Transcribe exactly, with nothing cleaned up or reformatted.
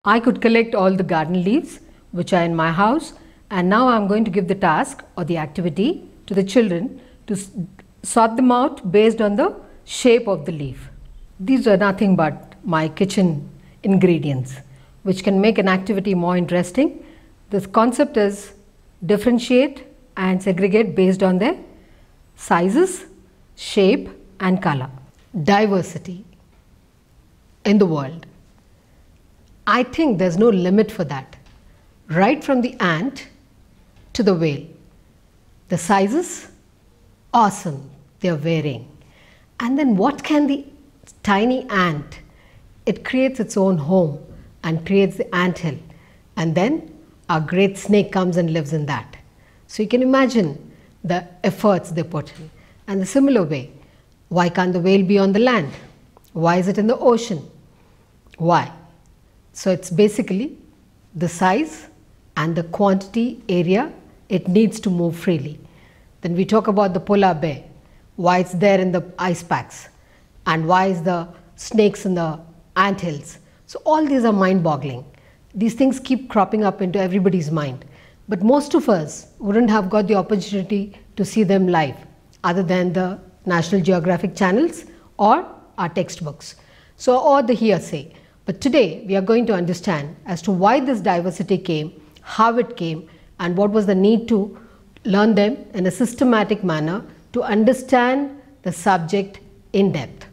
I could collect all the garden leaves which are in my house, and now I'm going to give the task or the activity to the children to sort them out based on the shape of the leaf. These are nothing but my kitchen ingredients which can make an activity more interesting. The concept is differentiate and segregate based on their sizes, shape and color. Diversity in the world. I think there's no limit for that. Right from the ant to the whale. The sizes, awesome, they're varying. And then what can the tiny ant? It creates its own home and creates the anthill. And then a great snake comes and lives in that. So you can imagine the efforts they put in. And the similar way, why can't the whale be on the land? Why is it in the ocean? Why? So it's basically the size and the quantity area it needs to move freely. Then we talk about the polar bear, why it's there in the ice packs, and why is the snakes in the anthills. So all these are mind-boggling. These things keep cropping up into everybody's mind. But most of us wouldn't have got the opportunity to see them live other than the National Geographic channels or our textbooks. So, or the hearsay. But today we are going to understand as to why this diversity came, how it came, and what was the need to learn them in a systematic manner to understand the subject in depth.